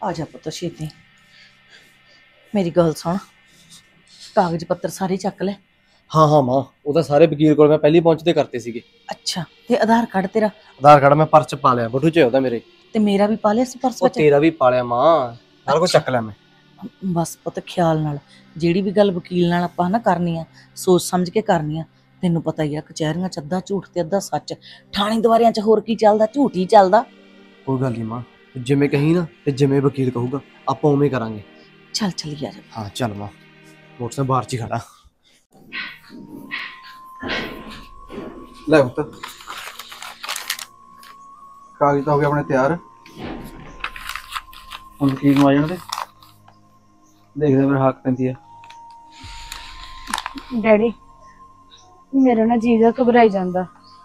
आ जा पुत्त छेती। मेरी गल सुन, कागज पत्तर सारे चक ले। हाँ हाँ मां, वो तो सारे वकील को मैं पहले ही पहुंचते करते सीगे। अच्छा, ते आधार कार्ड तेरा? आधार कार्ड मैं पर्स पा लिया, बटू च मेरे। ते मेरा भी पा लिया सी पर्स वो विच? तेरा भी पा लिया मां, सारा कुछ चक लिया मैं। बस पुत्त ख्याल नाल, ਜਿਹੜੀ ਵੀ ਗੱਲ वकील नाल आपां ना करनी आ, सोच समझ के करनी आ। ਤੈਨੂੰ पता ही आ कचहरियां च अद्धा झूठ ते अद्धा सच, थाणे दुआरियां च होर की ਚੱਲਦਾ, झूठ ही ਚੱਲਦਾ। कोई गल नहीं मां, जिवें कहीं ना ते जिवें वकील कहूगा आपां उवें करांगे। चल चलिए आ जा। हाँ चल मां, मोटरसाइकिल बाहर च ही खड़ा। ले पुत्त, कागज तो हो गए अपने तैयार। हम वकील नूं आ जाण दे, देखदे मेरे हक पैंदी है। डैडी मेरा ना जी जा घबराई जांदा।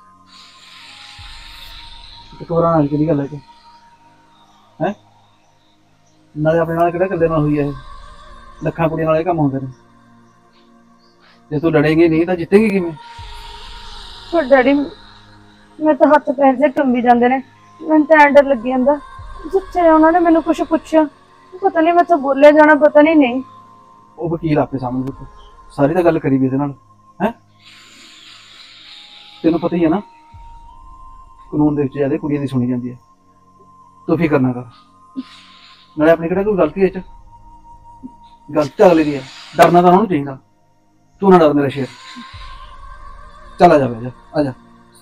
घबराने वाली किहड़ी गल है? हैं नाले अपने नाल किहड़ा कल्ले नाल हुई है? लखां कुड़ियां नाल काम होंदे ने। जे तू लड़ेगी नहीं तो जितेगी किवें? पर डैडी मैं तो हत्थ पैर से कंबी जांदे ने, मैनूं तां डर लगी जांदा जिथे उन्होंने मैनूं कुछ पुछया, पता नहीं मैं तो बोले जाना, पता नहीं। वो वकील आपे सामने पुत्त सारी तो गल करी भी इहदे नाल। हैं तेनों पता ही है ना, कानून दे विच ज्यादा कुड़ियां दी सुनी जांदी है। तू फिकर ना कर, नाले अपनी किहड़ा कोई गलती है इस च? गलती अगले दी है, डरना तो उन्होंने चाहिए। तू ना डर मेरा शेर, चल आ जा बेजा आ जा।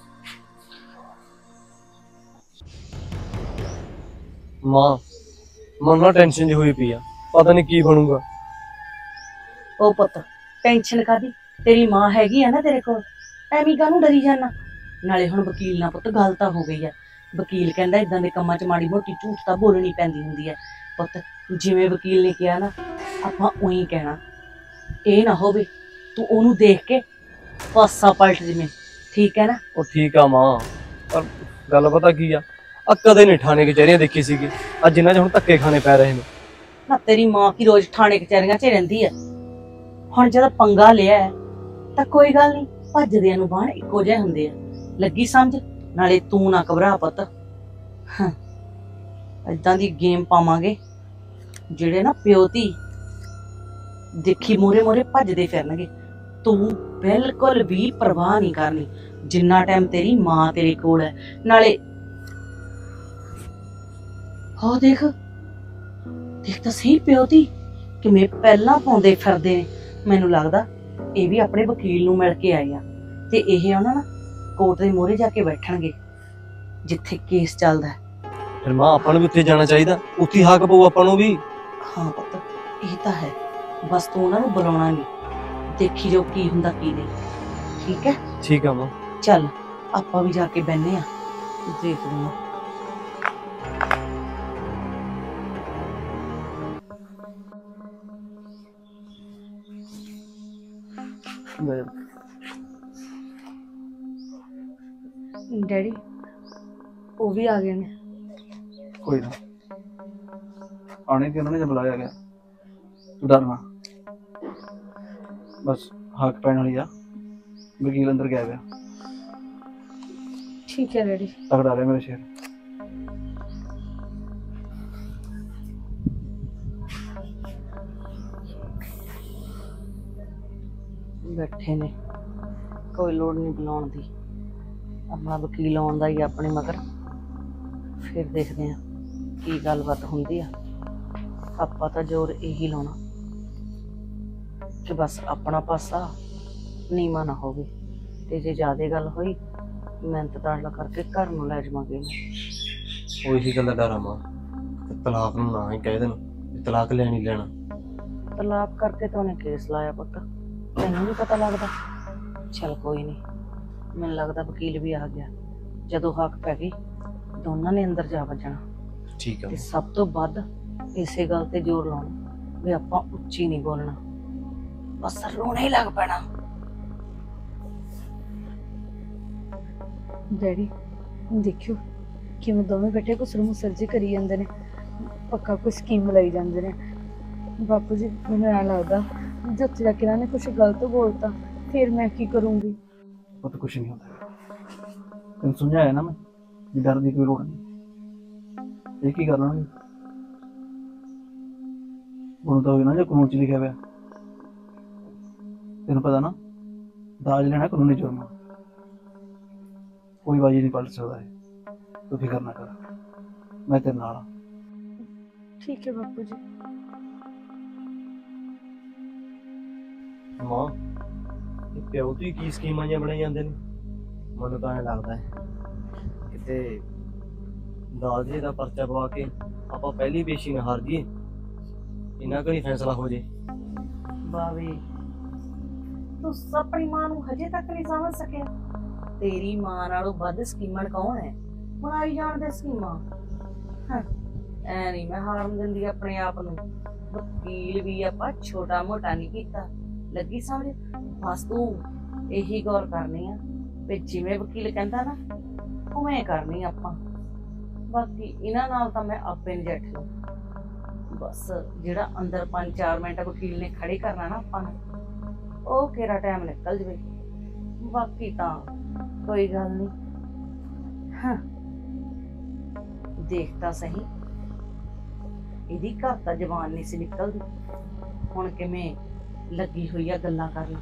मां मन ना टेंशन जी हुई पई आ, पता नहीं की बनूगा। ओ पुत्त टेंशन कादी, तेरी मां हैगी है ना तेरे कोल, ਐਵੇਂ ਕਾਹਨੂੰ ਡਰੀ ਜਾਣਾ। ਨਾਲੇ ਹੁਣ ਵਕੀਲ ਨਾਲ ਪੁੱਤ ਗੱਲ ਤਾਂ ਹੋ ਗਈ ਆ, ਵਕੀਲ ਕਹਿੰਦਾ ਇਦਾਂ ਦੇ ਕੰਮਾਂ 'ਚ ਮਾੜੀ ਮੋਟੀ ਝੂਠ ਤਾਂ ਬੋਲਣੀ ਪੈਂਦੀ ਹੁੰਦੀ ਹੈ ਪੁੱਤ। ਜਿਵੇਂ ਵਕੀਲ ਨੇ ਕਿਹਾ ਨਾ ਆਪਾਂ ਉਹੀ ਕਹਿਣਾ। ਇਹ ਨਾ ਹੋਵੇ ਤੂੰ ਉਹਨੂੰ ਦੇਖ ਕੇ ਪਾਸਾ ਪਲਟ ਜਿਵੇਂ, ਠੀਕ ਹੈ ਨਾ? ਉਹ ਠੀਕ ਆ ਮਾਂ, ਪਰ ਗੱਲ ਪਤਾ ਕੀ ਆ ਕਦੇ ਨਹੀਂ ਠਾਣੇ ਕਚਹਿਰੀਆਂ ਦੇਖੀ ਸੀਗੀ, ਅੱਜ ਜਿਨ੍ਹਾਂ 'ਚ ਹੁਣ ਧੱਕੇ ਖਾਣੇ ਪੈ ਰਹੇ ਨੇ। ਨਾ ਤੇਰੀ ਮਾਂ ਕੀ ਰੋਜ਼ ਥਾਣੇ ਕਚਹਿਰੀਆਂ 'ਚ ਰਹਿੰਦੀ ਹੈ? ਹੁਣ ਜਦ ਪੰਗਾ ਲਿਆ ਤਾਂ ਕੋਈ ਗੱਲ ਨਹੀਂ, ਭੱਜਦਿਆਂ ਨੂੰ ਬਾਣ ਇੱਕੋ ਜਿਹੇ ਹੁੰਦੇ ਆ, ਲੱਗੀ ਸਮਝ? ਨਾਲੇ ਤੂੰ ਨਾ ਘਬਰਾ ਪੁੱਤ, ਏਦਾਂ ਦੀ ਗੇਮ ਪਾਵਾਂਗੇ ਜਿਹੜੇ ਨਾ ਪਿਓ ਧੀ ਦੇਖੀ ਮੋਰੇ ਮੋਰੇ ਭੱਜਦੇ ਫਿਰਨਗੇ। ਤੂੰ ਬਿਲਕੁਲ ਵੀ ਪਰਵਾਹ ਨਹੀਂ ਕਰਨੀ ਜਿੰਨਾ ਟਾਈਮ ਤੇਰੀ ਮਾਂ ਤੇਰੇ ਕੋਲ ਹੈ। ਨਾਲੇ ਹੋ ਦੇਖ ਦੇਖ ਤਾਂ ਸਹੀ ਪਿਓ ਧੀ ਕਿਵੇਂ ਪਹਿਲਾਂ ਪਾਉਂਦੇ ਫਿਰਦੇ ਨੇ। ਮੈਨੂੰ ਲੱਗਦਾ ਇਹ ਵੀ ਆਪਣੇ ਵਕੀਲ ਨੂੰ ਮਿਲ ਕੇ ਆਏ ਆ ਤੇ ਇਹ ਉਹਨਾਂ ਨਾ ਕੋਰਟ ਦੇ ਮੋਹਰੇ ਜਾ ਕੇ ਬੈਠਣਗੇ ਜਿੱਥੇ ਕੇਸ ਚੱਲਦਾ। ਫਿਰ ਮਾਂ ਆਪਾਂ ਨੂੰ ਵੀ ਉੱਥੇ ਜਾਣਾ ਚਾਹੀਦਾ, ਉੱਥੇ ਹੱਕ ਪਊ ਆਪਾਂ ਨੂੰ ਵੀ। ਹਾਂ ਪੁੱਤ ਇਹ ਤਾਂ ਹੈ, ਬਸ ਤੂੰ ਉਹਨਾਂ ਨੂੰ ਬੁਲਾਉਣਾ ਨਹੀਂ, ਦੇਖੀ ਜਾਓ ਕੀ ਹੁੰਦਾ ਕੀ ਨਹੀਂ, ਠੀਕ ਹੈ? ਠੀਕ ਆ ਮਾਂ। ਚੱਲ ਆਪਾਂ ਵੀ ਜਾ ਕੇ ਬਹਿਨੇ ਆ, ਦੇਖਦੇ ਹਾਂ। डैडी वो भी आ गए ने। कोई ना, आने की उन्होंने जब बुलाया गया, तू डरना बस, हक पैन वाली आ। वकील अंदर गया हुआ। ठीक है डैडी। तगड़ा रहे मेरे शेर। बैठे ने, कोई लोड़ नहीं बुलाने की, अपना वकील आउंदा ही अपने मगर, फिर देखते हैं की गलबात होंदी आ। आपां तां जोर यही लाउणा कि बस अपना पासा नीवा ना होवे, ते जे ज्यादा गल होई मिहनत ताड़ला करके घर नूं लै जावांगे। ਉਹੀ ਗੱਲ ਦਾ ਡਰ ਆ ਮਾਂ, ਤਲਾਕ ਨੂੰ ਨਾ ਹੀ ਕਹਿ ਦੇਣ, ਤਲਾਕ ਲੈਣੀ ਲੈਣਾ। तलाक करके तो उन्हें केस लाया पुत्त, तैनूं नहीं पता लगता। चल कोई नहीं, मैनूं लगदा वकील भी आ गया, जदों हक पै गई दोनों ने अंदर जा वजना। ठीक है। ते सब तो वध इसे गल ते जोर लाउणा भी आपां उच्ची नहीं बोलना, बस रोना ही लग पैना। डैडी देखियो किवें दोवें बैठे कुसर मुसर जी करी जांदे ने, पक्का कोई स्कीम लाई जांदे ने। बापू जी मैनूं ऐ लगदा जे उत्थे जाके इन्हां ने कुछ गलत बोलता फिर मैं की करूँगी। वो तो कुछ नहीं होता, तेन समझाया ना मैं, डर की कोई लोड़ नहीं, एक ही करना ਉਹਨੂੰ ਤਾਂ ਹੋਵੇ ਨਾ ਜੇ ਕਾਨੂੰਨ 'ਚ ਲਿਖਿਆ ਹੋਇਆ। ਤੈਨੂੰ ਪਤਾ ਨਾ, ਦਾਜ ਲੈਣਾ ਕਾਨੂੰਨੀ ਜੁਰਮ ਆ। ਕੋਈ ਬਾਜੀ ਨਹੀਂ ਪਲਟ ਸਕਦਾ ਹੈ। ਤੂੰ ਫਿਕਰ ਨਾ ਕਰ, ਮੈਂ ਤੇਰੇ ਨਾਲ ਹਾਂ। ਠੀਕ ਹੈ ਬਾਪੂ ਜੀ। ਮਾਂ, ਇਹ ਪਿਓ ਦੀ ਕੀ ਸਕੀਮਾਂ ਜਿਹੀਆਂ ਬਣਾਈ ਜਾਂਦੇ ਨੇ। ਮੈਨੂੰ ਤਾਂ ਐਂ ਲੱਗਦਾ ਹੈ ਕਿਤੇ ਦਾਜੇ ਦਾ ਪਰਚਾ ਪਵਾ ਕੇ ਆਪਾਂ ਪਹਿਲੀ ਪੇਸ਼ੀ ਨਾ ਹਾਰ ਜੀਏ, ਇਹਨਾਂ ਕੋਲ ਹੀ ਫੈਸਲਾ ਹੋ ਜੇ। ਬਾਵੇ, ਤੂੰ ਆਪਣੀ ਮਾਂ ਨੂੰ ਹਜੇ ਤੱਕ ਨਹੀਂ ਸਮਝ ਸਕਿਆ। ਤੇਰੀ ਮਾਂ ਨਾਲੋਂ ਵੱਧ ਸਕੀਮਣ ਕੌਣ ਹੈ? ਬਣਾਈ ਜਾਣਦੇ ਸਕੀਮਾਂ। ਐ ਨਹੀਂ ਮੈਂ ਹਾਰਨ ਦਿੰਦੀ ਆਪਣੇ ਆਪ ਨੂੰ। ਵਕੀਲ ਵੀ ਆਪਾਂ ਛੋਟਾ ਮੋਟਾ ਨਹੀਂ ਕੀਤਾ, ਲੱਗੀ ਸਮਝ। ਬਸ ਤੂੰ ਇਹੀ ਗੌਰ ਕਰਨੀ ਆ ਵੀ ਜਿਵੇਂ ਵਕੀਲ ਕਹਿੰਦਾ ਨਾ ਉਵੇਂ ਕਰਨੀ ਆਪਾਂ। ਬਾਕੀ ਇਹਨਾਂ ਨਾਲ ਤਾਂ ਮੈਂ ਆਪੇ ਨਜਿੱਠ ਲਊਂ। ਬਸ ਜਿਹੜਾ ਅੰਦਰ 5-4 ਮਿੰਟ ਵਕੀਲ ਨੇ ਖੜੇ ਕਰਨਾ ਨਾ ਆਪਾਂ ਨੂੰ, ਉਹ ਕਿਹੜਾ ਟਾਈਮ ਨਿਕਲ ਜਵੇ। ਬਾਕੀ ਤਾਂ ਕੋਈ ਗੱਲ ਨਹੀਂ। ਦੇਖ ਤਾਂ ਸਹੀ, ਇਹਦੀ ਘਰ ਤਾਂ ਜ਼ਬਾਨ ਨਹੀਂ ਸੀ ਨਿਕਲਦੀ, ਹੁਣ ਕਿਵੇਂ ਲੱਗੀ ਹੋਈ ਆ ਗੱਲਾਂ ਕਰਨ।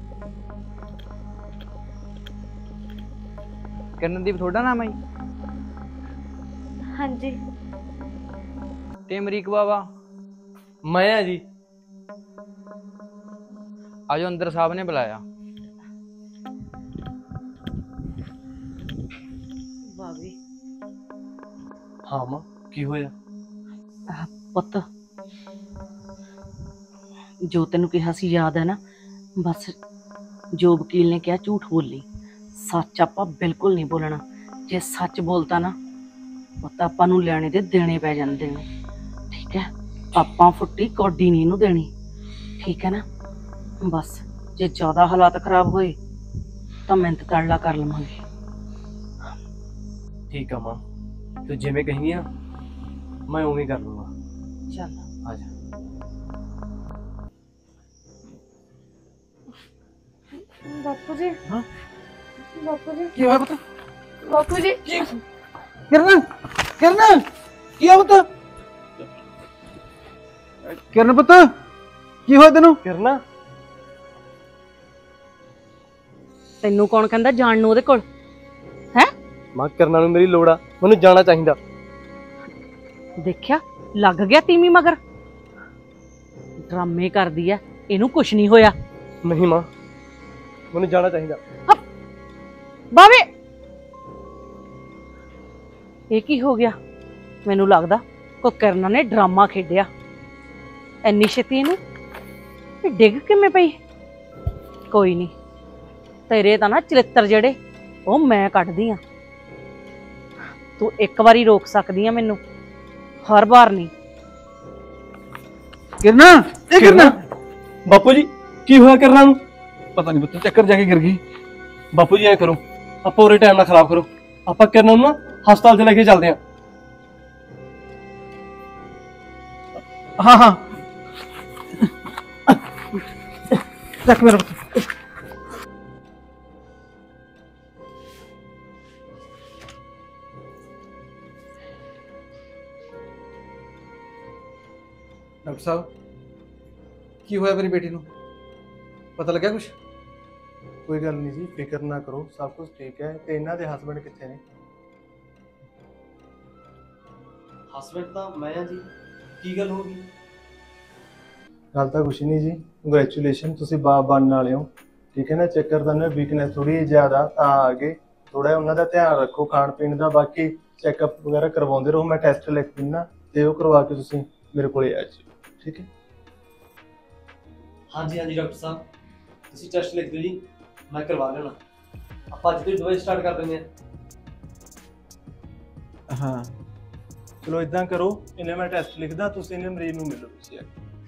ਕਿਰਨਦੀਪ ਤੁਹਾਡਾ ਨਾਮ ਹੈ ਜੀ? ਹਾਂਜੀ। ਤੇ ਅਮਰੀਕ ਬਾਬਾ? ਮੈਂ ਆ ਜੀ। ਆਜੋ, ਅੰਦਰ ਸਾਹਿਬ ਨੇ ਬੁਲਾਇਆ। ਬਾਵੇ ਹਾਂ ਮਾਂ, ਕੀ ਹੋਇਆ? ਪੁੱਤ, ਜੋ ਤੈਨੂੰ ਕਿਹਾ ਸੀ ਯਾਦ ਹੈ ਨਾ? ਬਸ ਜੋ ਵਕੀਲ ਨੇ ਕਿਹਾ ਝੂਠ ਬੋਲੀ, ਸੱਚ ਆਪਾਂ ਬਿਲਕੁਲ ਨਹੀਂ ਬੋਲਣਾ। ਜੇ ਸੱਚ ਬੋਲਤਾ ਨਾ ਪੁੱਤ, ਆਪਾਂ ਨੂੰ ਲੈਣੇ ਦੇ ਦੇਣੇ ਪੈ ਜਾਂਦੇ ਨੇ। ਠੀਕ ਹੈ, ਆਪਾਂ ਫੁੱਟੀ ਕੌਡੀ ਨਹੀਂ ਇਹਨੂੰ ਦੇਣੀ। ਠੀਕ ਹੈ ਨਾ? ਬਸ ਜੇ ਜ਼ਿਆਦਾ ਹਾਲਾਤ ਖਰਾਬ ਹੋਏ ਤਾਂ ਮਿਹਨਤ ਤਰਲਾ ਕਰ ਲਵਾਂਗੇ। ਠੀਕ ਆ ਮਾਂ, ਤੂੰ ਜਿਵੇਂ ਕਹੀ ਆ ਮੈਂ ਉਵੇਂ ਕਰ ਲੂੰਗਾ। ਚੱਲ ਆ ਜਾ। ਬਾਪੂ ਜੀ। ਹਾਂ? ਬਾਪੂ ਜੀ। ਕੀ ਹੋਇਆ ਪੁੱਤ? ਬਾਪੂ ਜੀ। ਕਿਰਨ, ਕਿਰਨ, ਕੀ ਹੋਇਆ ਪੁੱਤ? ਕਿਰਨ ਪੁੱਤ, ਕੀ ਹੋਇਆ ਤੈਨੂੰ? ਕਿਰਨਾ, ਤੈਨੂੰ ਕੌਣ ਕਹਿੰਦਾ ਜਾਣ ਨੂੰ ਉਹਦੇ ਕੋਲ? ਹੈ ਮਾਂ ਕਿਰਨਾ ਨੂੰ ਮੇਰੀ ਲੋੜ ਆ, ਮੈਨੂੰ ਜਾਣਾ ਚਾਹੀਦਾ। ਦੇਖਿਆ, ਲੱਗ ਗਿਆ ਤੀਵੀਂ ਮਗਰ। ਡਰਾਮੇ ਕਰਦੀ ਐ, ਇਹਨੂੰ ਕੁਛ ਨਹੀਂ ਹੋਇਆ। ਨਹੀਂ ਮਾਂ, ਮੈਨੂੰ ਜਾਣਾ ਚਾਹੀਦਾ। ਬਾਵੇ, ਇਹ ਕੀ ਹੋ ਗਿਆ? ਮੈਨੂੰ ਲੱਗਦਾ ਕੋ ਕਿਰਨਾ ਨੇ ਡਰਾਮਾ ਖੇਡਿਆ। ਐਨੀ ਛੇਤੀ ਇਹਨੂੰ ਇਹ ਡਿੱਗ ਕਿਵੇਂ ਪਈ? ਕੋਈ ਨਹੀਂ, ਤੇਰੇ ਤਾਂ ਨਾ ਚਰਿੱਤਰ ਜਿਹੜੇ ਉਹ ਮੈਂ ਕੱਢਦੀ ਆ। ਤੂੰ ਇੱਕ ਵਾਰੀ ਰੋਕ ਸਕਦੀ ਆ ਮੈਨੂੰ, ਹਰ ਵਾਰ ਨਹੀਂ। ਕਿਰਨ, ਇਹ ਕਿਰਨ। ਬਾਪੂ ਜੀ, ਕੀ ਹੋਇਆ ਕਿਰਨਾ ਨੂੰ? ਪਤਾ ਨਹੀਂ ਪੁੱਤ, ਚੱਕਰ ਜਾ ਕੇ ਗਿਰ ਗਈ। ਬਾਪੂ ਜੀ ਐ ਕਰੋ, ਆਪਾਂ ਉਰੇ ਟਾਈਮ ਨਾ ਖਰਾਬ ਕਰੋ, ਆਪਾਂ ਕਿਰਨਾ ਨੂੰ ਨਾ ਹਸਪਤਾਲ 'ਚ ਲੈ ਕੇ ਚੱਲਦੇ ਆਂ। ਹਾਂ ਹਾਂ, ਚੱਕ ਮੇਰਾ ਪੁੱਤ। ਡਾਕਟਰ ਸਾਹਿਬ, ਕੀ ਹੋਇਆ ਮੇਰੀ ਬੇਟੀ ਨੂੰ? ਪਤਾ ਲੱਗਿਆ ਕੁਛ? ਕੋਈ ਗੱਲ ਨਹੀਂ ਜੀ, ਫਿਕਰ ਨਾ ਕਰੋ, ਸਭ ਕੁਝ ਠੀਕ ਹੈ। ਤੇ ਇਹਨਾਂ ਦੇ ਹਸਬੰਡ ਕਿੱਥੇ ਨੇ? ਹਸਬੈਂਡ ਤਾਂ ਮੈਂ ਆ ਜੀ, ਕੀ ਗੱਲ ਹੋ ਗਈ? ਗੱਲ ਤਾਂ ਕੁਛ ਨਹੀਂ ਜੀ, ਕੰਗ੍ਰੈਚੁਲੇਸ਼ਨ, ਤੁਸੀਂ ਬਾਪ ਬਣਨ ਵਾਲੇ ਹੋ। ਠੀਕ ਹੈ ਨਾ? ਚੱਕਰ ਤਾਂ ਨਾ ਵੀਕਨੈਸ ਥੋੜੀ ਜ਼ਿਆਦਾ ਤਾਂ ਆ ਗਏ, ਥੋੜਾ ਉਹਨਾਂ ਦਾ ਧਿਆਨ ਰੱਖੋ ਖਾਣ ਪੀਣ ਦਾ। ਬਾਕੀ ਚੈੱਕਅਪ ਵਗੈਰਾ ਕਰਵਾਉਂਦੇ ਰਹੋ, ਮੈਂ ਟੈਸਟ ਲਿਖ ਦਿੰਦਾ ਤੇ ਉਹ ਕਰਵਾ ਕੇ ਤੁਸੀਂ ਮੇਰੇ ਕੋਲੇ ਆ ਜਾਓ। ਠੀਕ ਹੈ? ਹਾਂਜੀ ਹਾਂਜੀ ਡਾਕਟਰ ਸਾਹਿਬ, ਤੁਸੀਂ ਟੈਸਟ ਲਿਖ ਦਿਓ ਜੀ, ਮੈਂ ਕਰਵਾ ਲੈਣਾ। ਆਪਾਂ ਅੱਜ ਤੋਂ ਹੀ ਦਵਾਈ ਸਟਾਰਟ ਕਰ ਦਿੰਦੇ ਆ। ਹਾਂ ਚਲੋ ਇਦਾਂ ਕਰੋ, ਇਹਨੇ ਮੈਂ ਟੈਸਟ ਲਿਖਦਾ, ਤੁਸੀਂ ਇਹਨੇ ਮਰੀਜ਼ ਨੂੰ ਮਿਲੋ ਤੁਸੀਂ।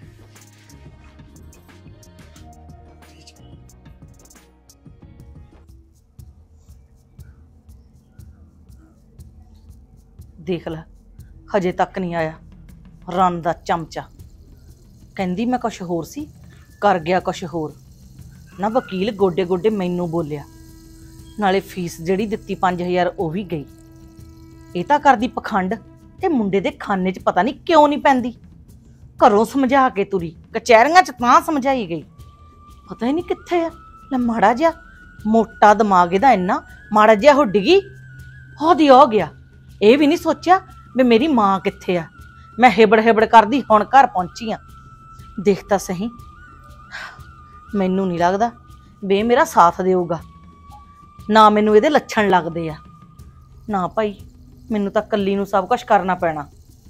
ਦੇਖ ਲੈ, ਹਜੇ ਤੱਕ ਨਹੀਂ ਆਇਆ ਰਨ ਦਾ ਚਮਚਾ। ਕਹਿੰਦੀ ਮੈਂ ਕੁਛ ਹੋਰ ਸੀ, ਕਰ ਗਿਆ ਕੁਛ ਹੋਰ। ਨਾ ਵਕੀਲ ਗੋਡੇ ਗੋਡੇ ਮੈਨੂੰ ਬੋਲਿਆ, ਨਾਲੇ ਫੀਸ ਜਿਹੜੀ ਦਿੱਤੀ 5000 ਉਹ ਵੀ ਗਈ। ਇਹ ਤਾਂ ਕਰਦੀ ਪਖੰਡ, ਤੇ ਮੁੰਡੇ ਦੇ ਖਾਨੇ 'ਚ ਪਤਾ ਨਹੀਂ ਕਿਉਂ ਨਹੀਂ ਪੈਂਦੀ। ਘਰੋਂ ਸਮਝਾ ਕੇ ਤੁਰੀ, ਕਚਹਿਰੀਆਂ 'ਚ ਤਾਂ ਸਮਝਾਈ ਗਈ, ਪਤਾ ਹੀ ਨਹੀਂ ਕਿੱਥੇ ਆ। ਲੈ ਮਾੜਾ ਜਿਹਾ ਮੋਟਾ ਦਿਮਾਗ ਇਹਦਾ ਇੰਨਾ, ਮਾੜਾ ਜਿਹਾ ਉਹ ਡਿੱਗੀ ਉਹਦੀ ਹੋ ਗਿਆ। ਇਹ ਵੀ ਨਹੀਂ ਸੋਚਿਆ ਵੀ ਮੇਰੀ ਮਾਂ ਕਿੱਥੇ ਆ। ਮੈਂ ਹਿਬੜ ਹਿਬੜ ਕਰਦੀ ਹੁਣ ਘਰ ਪਹੁੰਚੀ ਆ। ਦੇਖ ਤਾਂ ਸਹੀ, ਮੈਨੂੰ ਨਹੀਂ ਲੱਗਦਾ ਵੀ ਇਹ ਮੇਰਾ ਸਾਥ ਦੇਊਗਾ, ਨਾ ਮੈਨੂੰ ਇਹਦੇ ਲੱਛਣ ਲੱਗਦੇ ਆ। ਨਾ ਭਾਈ, ਮੈਨੂੰ ਤਾਂ ਕੱਲੀ ਨੂੰ ਸਭ ਕੁਝ ਕਰਨਾ ਪੈਣਾ।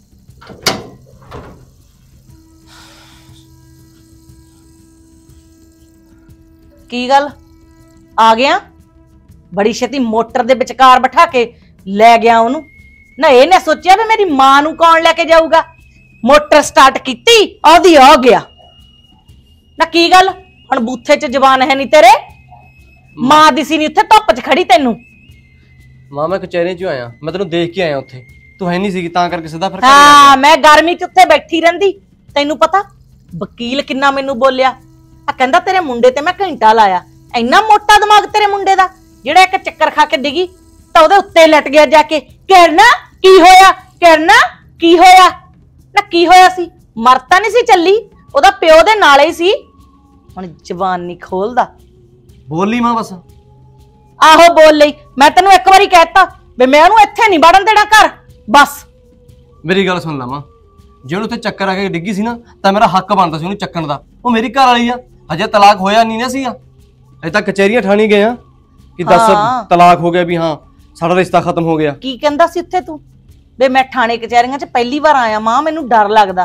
ਕੀ ਗੱਲ ਆ ਗਿਆ? ਬੜੀ ਛੇਤੀ ਮੋਟਰ ਦੇ ਵਿਚਕਾਰ ਬਿਠਾ ਕੇ ਲੈ ਗਿਆ ਉਹਨੂੰ। ਨਾ ਇਹਨੇ ਸੋਚਿਆ ਵੀ ਮੇਰੀ ਮਾਂ ਨੂੰ ਕੌਣ ਲੈ ਕੇ ਜਾਊਗਾ। ਮੋਟਰ ਸਟਾਰਟ ਕੀਤੀ, ਉਹਦੀ ਆ ਗਿਆ। ਨਾ ਕੀ ਗੱਲ, ਹੁਣ ਬੂਥੇ 'ਚ ਜ਼ਬਾਨ ਹੈ ਨਹੀਂ ਤੇਰੇ? ਮਾਂ ਦਿਸੀ ਨਹੀਂ ਉੱਥੇ ਧੁੱਪ 'ਚ ਖੜੀ ਤੈਨੂੰ? ਮਾਂ ਮੈਂ ਕਚਹਿਰੀ 'ਚ ਆਇਆ, ਮੈਂ ਤੈਨੂੰ ਦੇਖ ਕੇ ਆਇਆ ਉੱਥੇ, ਤੂੰ ਹੈ ਨਹੀਂ ਸੀਗੀ ਤਾਂ ਕਰਕੇ ਸਿੱਧਾ ਫਿਰ ਹਾਂ, ਮੈਂ ਗਰਮੀ 'ਚ ਉੱਥੇ ਬੈਠੀ ਰਹਿੰਦੀ। ਤੈਨੂੰ ਪਤਾ ਵਕੀਲ ਕਿੰਨਾ ਮੈਨੂੰ ਬੋਲਿਆ, ਆ ਕਹਿੰਦਾ ਤੇਰੇ ਮੁੰਡੇ ਤੇ ਮੈਂ ਘੰਟਾ ਲਾਇਆ। ਇੰਨਾ ਮੋਟਾ ਦਿਮਾਗ ਤੇਰੇ ਮੁੰਡੇ ਦਾ, ਜਿਹੜਾ ਇੱਕ ਚੱਕਰ ਖਾ ਕੇ ਡਿੱਗੀ ਤਾਂ ਉਹਦੇ ਉੱਤੇ ਲਟ ਗਿਆ ਜਾ ਕੇ। ਕਿਰਨ ਕੀ ਹੋਇਆ? ਕਿਰਨ ਕੀ ਹੋਇਆ? ਨਾ ਕੀ ਹੋਇਆ ਸੀ? ਮਰਤਾ ਨਹੀਂ ਸੀ ਚੱਲੀ, ਉਹਦਾ ਪਿਓ ਦੇ ਨਾਲੇ ਹੀ ਸੀ। ਹੁਣ ਜ਼ਬਾਨ ਨਹੀਂ ਖੋਲਦਾ। ਬੋਲੀ ਮਾਂ ਬਸ। ਆਹੋ ਬੋਲ ਲਈ। ਮੈਂ ਤੈਨੂੰ ਇੱਕ ਵਾਰੀ ਕਹਿਤਾ ਵੀ ਮੈਂ ਉਹਨੂੰ ਇੱਥੇ ਨਹੀਂ ਵੜਨ ਦੇਣਾ ਘਰ, ਬਸ। ਮੇਰੀ ਗੱਲ ਸੁਣ ਲਾ ਮਾਂ, ਜੇ ਉਹਨੂੰ ਉੱਥੇ ਚੱਕਰ ਆ ਕੇ ਡਿੱਗੀ ਸੀ ਨਾ ਤਾਂ ਮੇਰਾ ਹੱਕ ਬਣਦਾ ਸੀ ਉਹਨੂੰ ਚੱਕਣ ਦਾ। ਉਹ ਮੇਰੀ ਘਰ ਵਾਲੀ ਆ, ਹਜੇ ਤਲਾਕ ਹੋਇਆ ਨਹੀਂ ਨਾ ਸੀਗਾ। ਅਜੇ ਤਾਂ ਕਚਹਿਰੀਆਂ ਠਾਣੀ ਗਏ ਆ ਕਿ ਦੱਸ ਤਲਾਕ ਹੋ ਗਿਆ, ਵੀ ਹਾਂ ਸਾਡਾ ਰਿਸ਼ਤਾ ਖਤਮ ਹੋ ਗਿਆ। ਕੀ ਕਹਿੰਦਾ ਸੀ ਉੱਥੇ ਤੂੰ? ਵੇ ਮੈਂ ਥਾਣੇ ਕਚਹਿਰੀਆਂ 'ਚ ਪਹਿਲੀ ਵਾਰ ਆਇਆ ਮਾਂ, ਮੈਨੂੰ ਡਰ ਲੱਗਦਾ।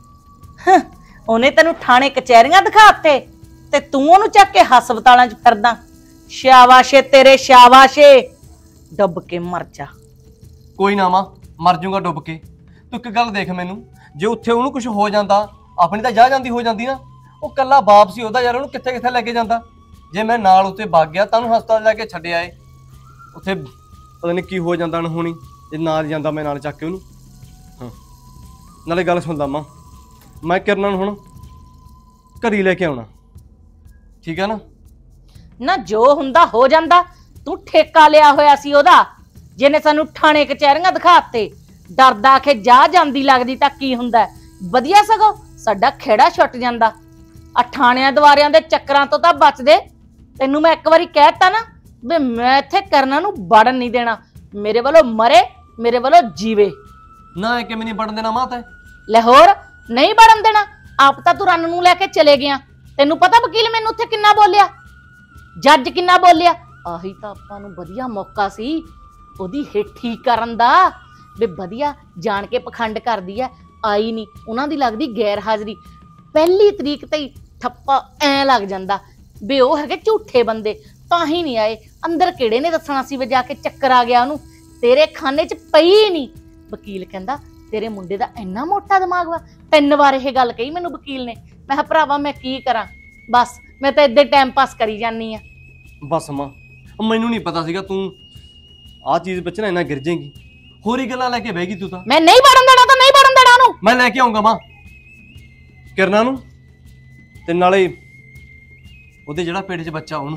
ਉਹਨੇ ਤੈਨੂੰ ਥਾਣੇ ਕਚਹਿਰੀਆਂ ਦਿਖਾਤੇ ਤੇ ਤੂੰ ਉਹਨੂੰ ਚੱਕ ਕੇ ਹਸਪਤਾਲਾਂ 'ਚ ਫਿਰਦਾ। ਸ਼ਾਬਾਸ਼ੇ ਤੇਰੇ, ਸ਼ਾਬਾਸ਼ੇ। ਡੁੱਬ ਕੇ ਮਰ ਜਾ। ਕੋਈ ਨਾ ਮਾਂ, ਮਰ ਜਾਊਗਾ ਡੁੱਬ ਕੇ। ਤੂੰ ਇੱਕ ਗੱਲ ਦੇਖ, ਮੈਨੂੰ ਜੇ ਉੱਥੇ ਉਹਨੂੰ ਕੁਝ ਹੋ ਜਾਂਦਾ, ਆਪਣੀ ਤਾਂ ਜਾ ਜਾਂਦੀ ਹੋ ਜਾਂਦੀ ਨਾ। ਉਹ ਕੱਲਾ ਬਾਪ ਸੀ ਉਹਦਾ ਯਾਰ, ਉਹਨੂੰ ਕਿੱਥੇ ਕਿੱਥੇ ਲੈ ਕੇ ਜਾਂਦਾ। ਜੇ ਮੈਂ ਨਾਲ ਉੱਤੇ ਵਗ ਗਿਆ ਤਾਂ ਉਹਨੂੰ ਹਸਪਤਾਲ ਲੈ ਕੇ ਛੱਡਿਆ ਏ। ਉੱਥੇ ਪਤਾ ਨਹੀਂ ਕੀ ਹੋ ਜਾਂਦਾ ਅਣਹੋਣੀ, ਜੇ ਨਾਲ ਜਾਂਦਾ ਮੈਂ ਨਾਲ ਚੱਕ ਕੇ ਉਹਨੂੰ। ਹਾਂ, ਨਾਲੇ ਗੱਲ ਸੁਣਦਾ ਮਾਂ, ਮੈਂ ਕਿਰਨਾਂ ਨੂੰ ਹੁਣ ਘਰੀ ਲੈ ਕੇ ਆਉਣਾ, ਠੀਕ ਹੈ ਨਾ? ਨਾ ਜੋ ਹੁੰਦਾ ਹੋ ਜਾਂਦਾ। ਤੂੰ ਠੇਕਾ ਲਿਆ ਹੋਇਆ ਸੀ ਉਹਦਾ, ਜਿਹਨੇ ਸਾਨੂੰ ਥਾਣੇ ਕਚਹਿਰੀਆਂ ਦਿਖਾਤੇ। ਡਰਦਾ ਕਿ ਜਾ ਜਾਂਦੀ ਲੱਗਦੀ ਤਾਂ ਕੀ ਹੁੰਦਾ ਵਧੀਆ, ਸਗੋਂ ਸਾਡਾ ਖੇੜਾ ਛੁੱਟ ਜਾਂਦਾ। ਆ ਥਾਣਿਆਂ ਦੁਆਰਿਆਂ ਦੇ ਚੱਕਰਾਂ ਤੋਂ ਤਾਂ ਬਚਦੇ। ਤੈਨੂੰ ਮੈਂ ਇੱਕ ਵਾਰੀ ਕਹਿਤਾ ਨਾ ਵੀ ਮੈਂ ਇੱਥੇ ਕਰਨਾ ਨੂੰ ਵੜਨ ਨਹੀਂ ਦੇਣਾ। ਮੇਰੇ ਵੱਲੋਂ ਮਰੇ, ਮੇਰੇ ਵੱਲੋਂ ਜੀਵੇ। ਨਾ ਇਹ ਕਿਵੇਂ ਨਹੀਂ ਬਣਨ ਦੇਣਾ ਮਾਂ? ਤੈਂ ਲਾਹੌਰ ਨਹੀਂ ਵੜਨ ਦੇਣਾ। ਆਪ ਤਾਂ ਤੂੰ ਰੰਨ ਨੂੰ ਲੈ ਕੇ ਚਲੇ ਗਿਆ। ਤੈਨੂੰ ਪਤਾ ਵਕੀਲ ਮੈਨੂੰ ਉੱਥੇ ਕਿੰਨਾ ਬੋਲਿਆ, ਜੱਜ ਕਿੰਨਾ ਬੋਲਿਆ। ਆਹੀ ਤਾਂ ਆਪਾਂ ਨੂੰ ਵਧੀਆ ਮੌਕਾ ਸੀ ਉਹਦੀ ਹੇਠੀ ਕਰਨ ਦਾ। ਵੀ ਵਧੀਆ ਜਾਣ ਕੇ ਪਖੰਡ ਕਰਦੀ ਐ, ਆਈ ਨਹੀਂ, ਉਹਨਾਂ ਦੀ ਲੱਗਦੀ ਗੈਰ ਹਾਜ਼ਰੀ। ਪਹਿਲੀ ਤਰੀਕ ਤੇ ਹੀ ਠੱਪਾ ਐ ਲੱਗ ਜਾਂਦਾ ਵੀ ਉਹ ਹੈਗੇ ਝੂਠੇ ਬੰਦੇ, ਤਾਂ ਹੀ ਨਹੀਂ ਆਏ। ਅੰਦਰ ਕਿਹੜੇ ਨੇ ਦੱਸਣਾ ਸੀ ਵੀ ਜਾ ਕੇ ਚੱਕਰ ਆ ਗਿਆ ਉਹਨੂੰ, ਤੇਰੇ ਖਾਨੇ 'ਚ ਪਈ ਨਹੀਂ। ਵਕੀਲ ਕਹਿੰਦਾ ਤੇਰੇ ਮੁੰਡੇ ਦਾ ਇੰਨਾ ਮੋਟਾ ਦਿਮਾਗ ਵਾ। 3 ਵਾਰ ਇਹ ਗੱਲ ਕਹੀ ਮੈਨੂੰ ਵਕੀਲ ਨੇ। ਮੈਂ ਕਿਹਾ ਭਰਾਵਾ ਮੈਂ ਕੀ ਕਰਾਂ, ਬਸ ਮੈਂ ਤਾਂ ਏਦਾਂ ਟਾਈਮ ਪਾਸ ਕਰੀ ਜਾਂਦੀ ਆ। ਬਸ ਮਾਂ, ਮੈਨੂੰ ਨਹੀਂ ਪਤਾ ਸੀਗਾ ਤੂੰ ਆਹ ਚੀਜ਼ ਵਿੱਚ ਨਾ ਇੰਨਾ ਗਿਰ ਜਾਏਗੀ। ਹੋਰ ਹੀ ਗੱਲਾਂ ਲੈ ਕੇ ਬਹਿ ਗਈ ਤੂੰ ਤਾਂ। ਮੈਂ ਨਹੀਂ ਵੜਨ ਦੇਣਾ ਤਾਂ ਨਹੀਂ ਵੜਨ ਦੇਣਾ ਉਹਨੂੰ। ਮੈਂ ਲੈ ਕੇ ਆਉਂਗਾ ਮਾਂ ਕਿਰਨਾਂ ਨੂੰ, ਤੇ ਨਾਲੇ ਉਹਦੇ ਜਿਹੜਾ ਪੇਟ 'ਚ ਬੱਚਾ ਉਹਨੂੰ।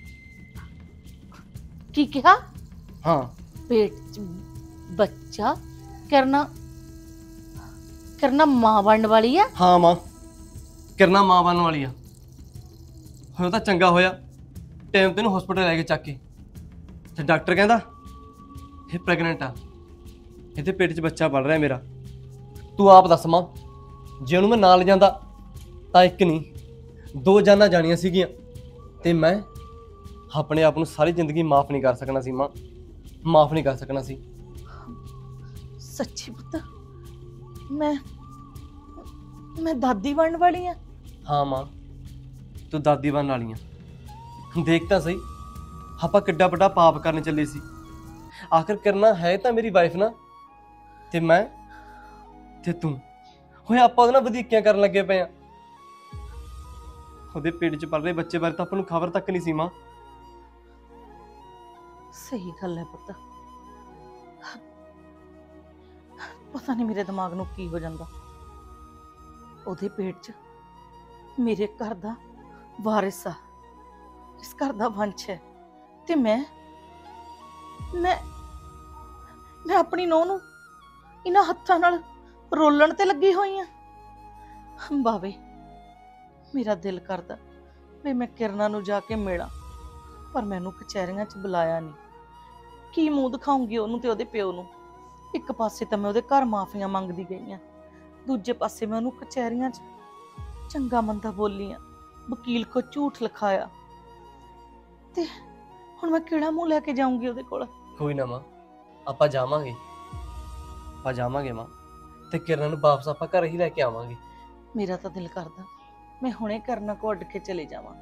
ਕੀ ਕਿਹਾ? ਹਾਂ, ਪੇਟ 'ਚ ਬੱਚਾ? ਕਰਨਾ ਮਾਂ ਬਣਨ ਵਾਲੀ ਆ? ਹਾਂ ਮਾਂ, ਕਿਰਨਾਂ ਮਾਂ ਬਣਨ ਵਾਲੀ ਆ। ਹੋਇਆ ਤਾਂ ਚੰਗਾ ਹੋਇਆ ਟਾਈਮ ਤੈਨੂੰ ਹਸਪੀਟਲ ਲੈ ਕੇ ਚੱਕ ਕੇ, ਤੇ ਡਾਕਟਰ ਕਹਿੰਦਾ ਇਹ ਪ੍ਰੈਗਨੈਂਟ ਆ, ਇਹਦੇ ਪੇਟ 'ਚ ਬੱਚਾ ਪਲ ਰਿਹਾ ਮੇਰਾ। ਤੂੰ ਆਪ ਦੱਸ ਮਾਂ, ਜੇ ਉਹਨੂੰ ਮੈਂ ਨਾਲ ਜਾਂਦਾ ਤਾਂ ਇੱਕ ਨਹੀਂ 2 ਜਾਨਾਂ ਜਾਣੀਆਂ ਸੀਗੀਆਂ, ਤੇ ਮੈਂ ਆਪਣੇ ਆਪ ਨੂੰ ਸਾਰੀ ਜ਼ਿੰਦਗੀ ਮਾਫ ਨਹੀਂ ਕਰ ਸਕਣਾ ਸੀ ਮਾਂ, ਮਾਫ ਨਹੀਂ ਕਰ ਸਕਣਾ ਸੀ। ਸੱਚੀ ਪੁੱਤ, ਮੈਂ ਦਾਦੀ ਬਣਨ ਵਾਲੀ ਆ? ਹਾਂ ਮਾਂ, ਤੂੰ ਦਾਦੀ ਬਣਨ ਵਾਲੀ ਆ। ਦੇਖ ਤਾਂ ਸਹੀ, ਆਪਾਂ ਕਿੱਡਾ ਵੱਡਾ ਪਾਪ ਕਰਨ ਚੱਲੇ ਸੀ। ਆਖਰ ਕਰਨਾ ਹੈ ਤਾਂ ਮੇਰੀ ਵਾਈਫ ਨਾ, ਤੇ ਮੈਂ ਤੇ ਤੂੰ ਹੋਏ ਆਪਾਂ ਉਹਦੇ ਨਾਲ ਵਧੀਕੀਆਂ ਕਰਨ ਲੱਗੇ ਪਏ ਆ। ਉਹਦੇ ਪੇਟ 'ਚ ਪਲ ਰਹੇ ਬੱਚੇ ਬਾਰੇ ਤਾਂ ਆਪਾਂ ਨੂੰ ਖਬਰ ਤੱਕ ਨਹੀਂ ਸੀ ਮਾਂ। ਸਹੀ ਗੱਲ ਹੈ ਪੁੱਤ, ਪਤਾ ਨਹੀਂ ਮੇਰੇ ਦਿਮਾਗ ਨੂੰ ਕੀ ਹੋ ਜਾਂਦਾ। ਉਹਦੇ ਪੇਟ 'ਚ ਮੇਰੇ ਘਰ ਦਾ ਵਾਰਿਸ ਆ, ਇਸ ਘਰ ਦਾ ਵੰਸ਼ ਹੈ, ਤੇ ਮੈਂ ਆਪਣੀ ਨੂੰਹ ਨੂੰ ਇਹਨਾਂ ਹੱਥਾਂ ਨਾਲ ਰੋਲਣ ਤੇ ਲੱਗੀ ਹੋਈ ਆ। ਬਾਵੇ ਮੇਰਾ ਦਿਲ ਕਰਦਾ ਵੀ ਮੈਂ ਕਿਰਨਾਂ ਨੂੰ ਜਾ ਕੇ ਮਿਲਾਂ, ਪਰ ਮੈਨੂੰ ਕਚਹਿਰੀਆਂ 'ਚ ਬੁਲਾਇਆ ਨਹੀਂ। ਕੀ ਮੂੰਹ ਦਿਖਾਉਂਗੀ ਉਹਨੂੰ ਤੇ ਉਹਦੇ ਪਿਓ ਨੂੰ? ਇੱਕ ਪਾਸੇ ਤਾਂ ਮੈਂ ਉਹਦੇ ਘਰ ਮਾਫੀਆਂ ਮੰਗਦੀ ਗਈ ਆ, ਦੂਜੇ ਪਾਸੇ ਮੈਂ ਉਹਨੂੰ ਕਚਹਿਰੀਆਂ 'ਚ ਚੰਗਾ ਮੰਦਾ ਬੋਲੀ ਆ, ਵਕੀਲ ਕੋ ਝੂਠ ਲਿਖਾਇਆ, ਤੇ ਹੁਣ ਮੈਂ ਕਿਹੜਾ ਮੂੰਹ ਲੈ ਕੇ ਜਾਊਂਗੀ ਉਹਦੇ ਕੋਲ? ਕੋਈ ਨਾ ਮਾਂ, ਆਪਾਂ ਜਾਵਾਂਗੇ ਮਾਂ, ਤੇ ਕਿਰਨ ਨੂੰ ਵਾਪਸ ਆਪਾਂ ਘਰ ਹੀ ਲੈ ਕੇ ਆਵਾਂਗੇ। ਮੇਰਾ ਤਾਂ ਦਿਲ ਕਰਦਾ ਮੈਂ ਹੁਣੇ ਕਰਨਾ ਕੋ ਅੱਡ ਕੇ ਚਲੇ ਜਾਵਾਂ।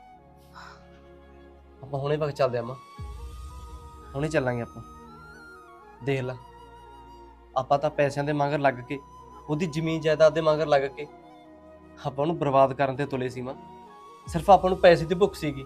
ਆਪਾਂ ਹੁਣੇ ਵਕਤ ਚੱਲਦੇ ਆ ਮਾਂ, ਹੁਣੇ ਚੱਲਾਂਗੇ ਆਪਾਂ। ਦੇਖ ਲਾ, ਆਪਾਂ ਤਾਂ ਪੈਸਿਆਂ ਦੇ ਮਗਰ ਲੱਗ ਕੇ, ਉਹਦੀ ਜ਼ਮੀਨ ਜਾਇਦਾਦ ਦੇ ਮਗਰ ਲੱਗ ਕੇ ਆਪਾਂ ਨੂੰ ਬਰਬਾਦ ਕਰਨ ਤੇ ਤੁਲੇ ਸੀ ਮਾਂ। ਸਿਰਫ ਆਪਾਂ ਨੂੰ ਪੈਸੇ ਦੀ ਭੁੱਖ ਸੀਗੀ।